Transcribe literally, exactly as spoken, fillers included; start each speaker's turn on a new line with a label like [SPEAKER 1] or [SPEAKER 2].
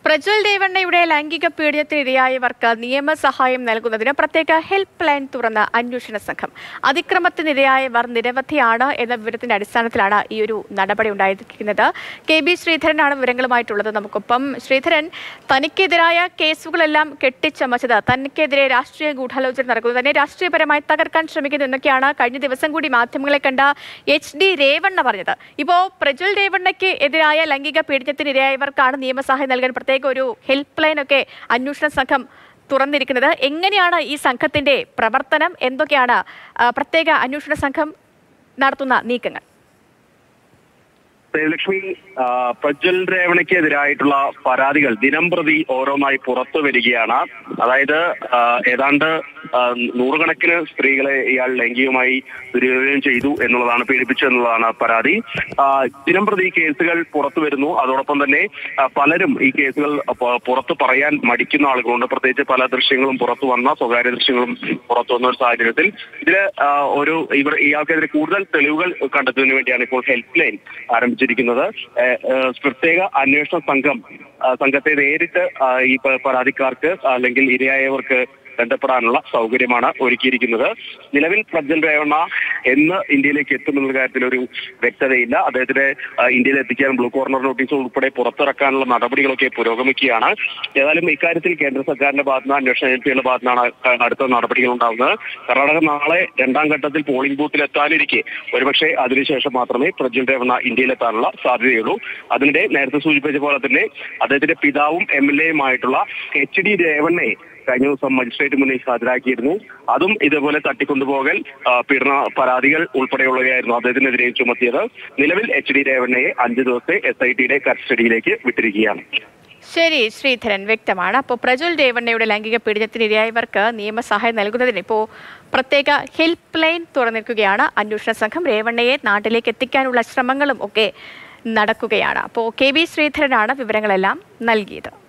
[SPEAKER 1] പ്രജ്വൽ ദേവണ്ണയുടെ ലൈംഗിക പീഡനത്തിനിരയായവർക്ക് നിയമസഹായം നൽകുന്നതിന് പ്രത്യേക ഹെൽപ്പ് ലൈൻ തുറന്ന അന്വേഷണ സംഘം. അതിക്രമത്തിനിരയായവർ നിരവധിയാണ് എന്ന വിവരത്തിന്റെ അടിസ്ഥാനത്തിലാണ് ഈ ഒരു നടപടി ഉണ്ടായിരിക്കുന്നത്. കെ ബി ശ്രീധരനാണ് വിവരങ്ങളുമായിട്ടുള്ളത്. നമുക്കൊപ്പം ശ്രീധരൻ, തനിക്കെതിരായ കേസുകളെല്ലാം കെട്ടിച്ചമച്ചത്, തനിക്കെതിരെ രാഷ്ട്രീയ ഗൂഢാലോചന നടക്കുന്നത്, തന്നെ രാഷ്ട്രീയപരമായി തകർക്കാൻ ശ്രമിക്കുന്നു എന്നൊക്കെയാണ് കഴിഞ്ഞ ദിവസം കൂടി മാധ്യമങ്ങളെ കണ്ട എച്ച് ഡി രേവണ്ണ പറഞ്ഞത്. ഇപ്പോ പ്രജ്വൽ രേവണ്ണയ്ക്ക് എതിരായ ലൈംഗിക പീഡനത്തിനിരയായവർക്കാണ് നിയമസഹായം നൽകാൻ പ്രത്യേക ഒരു ഹെൽപ്പ് ലൈൻ ഒക്കെ അന്വേഷണ സംഘം തുറന്നിരിക്കുന്നത്. എങ്ങനെയാണ് ഈ സംഘത്തിന്റെ പ്രവർത്തനം? എന്തൊക്കെയാണ് പ്രത്യേക അന്വേഷണ സംഘം നടത്തുന്ന നീക്കങ്ങൾ?
[SPEAKER 2] ദേവലക്ഷ്മി, പ്രജ്വൽ രേവണ്ണയ്ക്കെതിരായിട്ടുള്ള പരാതികൾ ദിനംപ്രതി ഓരോന്നായി പുറത്തു വരികയാണ്. അതായത് ഏതാണ്ട് നൂറുകണക്കിന് സ്ത്രീകളെ ഇയാൾ ലൈംഗികമായി ദുരുപയോഗം ചെയ്തു എന്നുള്ളതാണ്, പീഡിപ്പിച്ചു എന്നുള്ളതാണ് പരാതി. ദിനംപ്രതി കേസുകൾ പുറത്തു വരുന്നു. അതോടൊപ്പം തന്നെ പലരും ഈ കേസുകൾ പുറത്തു പറയാൻ മടിക്കുന്ന ആളുകളുണ്ട്. പ്രത്യേകിച്ച് പല ദൃശ്യങ്ങളും പുറത്തു വന്ന സ്വകാര്യ ദൃശ്യങ്ങളും പുറത്തു വന്ന ഒരു സാഹചര്യത്തിൽ ഇതില് ഒരു ഇവർ ഇയാൾക്കെതിരെ കൂടുതൽ തെളിവുകൾ കണ്ടെത്തുന്നതിന് വേണ്ടിയാണ് ഇപ്പോൾ ഹെൽപ്പ് ലൈൻ ആരംഭിച്ചിരിക്കുന്നത്. പ്രത്യേക അന്വേഷണ സംഘം സംഘത്തെ നേരിട്ട് ഈ പരാതിക്കാർക്ക് അല്ലെങ്കിൽ ഇരയായവർക്ക് ബന്ധപ്പെടാനുള്ള സൗകര്യമാണ് ഒരുക്കിയിരിക്കുന്നത്. നിലവിൽ പ്രജ്വൽ രേവണ്ണ എന്ന് ഇന്ത്യയിലേക്ക് എത്തുമെന്ന കാര്യത്തിൽ ഒരു വ്യക്തതയില്ല. അദ്ദേഹത്തിന് ഇന്ത്യയിൽ എത്തിക്കാൻ ബ്ലൂ കോർണർ നോട്ടീസ് ഉൾപ്പെടെ പുറത്തിറക്കാനുള്ള നടപടികളൊക്കെ പുരോഗമിക്കുകയാണ്. ഏതായാലും ഇക്കാര്യത്തിൽ കേന്ദ്ര സർക്കാരിന്റെ ഭാഗത്തുനിന്ന്, അന്വേഷണ ഏജൻസികളുടെ ഭാഗത്തുനിന്നാണ് അടുത്ത നടപടികൾ ഉണ്ടാകുന്നത്. കർണാടക നാളെ രണ്ടാം ഘട്ടത്തിൽ പോളിംഗ് ബൂത്തിൽ എത്താനിരിക്കെ ഒരുപക്ഷെ അതിനുശേഷം മാത്രമേ പ്രജ്വൽ രേവണ്ണ ഇന്ത്യയിലെത്താനുള്ള സാധ്യതയുള്ളൂ. അതിനിടെ നേരത്തെ സൂചിപ്പിച്ച പോലെ തന്നെ അദ്ദേഹത്തിന്റെ പിതാവും എം എൽ എയുമായിട്ടുള്ള എച്ച് ഡി രേവണ്ണയെ കഴിഞ്ഞ ദിവസം മജിസ്ട്രേറ്റ് മുന്നിൽ ഹാജരാക്കിയിരുന്നു. അതും ഇതേപോലെ തട്ടിക്കൊണ്ടുപോകൽ, പീഡന പരാതികൾ ഉൾപ്പെടെയുള്ളവയായിരുന്നു അദ്ദേഹത്തിനെതിരെ ചുമത്തിയത്. നിലവിൽ എച്ച് ഡി രേവണ്ണയെ അഞ്ചു ദിവസത്തെ എസ് ഐ ടിയുടെ കസ്റ്റഡിയിലേക്ക് വിട്ടിരിക്കുകയാണ്.
[SPEAKER 1] ശരി ശ്രീധരൻ, വ്യക്തമാണ്. അപ്പോൾ പ്രജ്വൽ രേവണ്ണയുടെ ലൈംഗിക പീഡനത്തിനിരയായവർക്ക് നിയമസഹായം നൽകുന്നതിന് ഇപ്പോൾ പ്രത്യേക ഹെൽപ്പ് ലൈൻ തുറന്നിരിക്കുകയാണ് അന്വേഷണ സംഘം. രേവണ്ണയെ നാട്ടിലേക്ക് എത്തിക്കാനുള്ള ശ്രമങ്ങളും ഒക്കെ നടക്കുകയാണ്. അപ്പോൾ കെ ബി ശ്രീധരനാണ് വിവരങ്ങളെല്ലാം നൽകിയത്.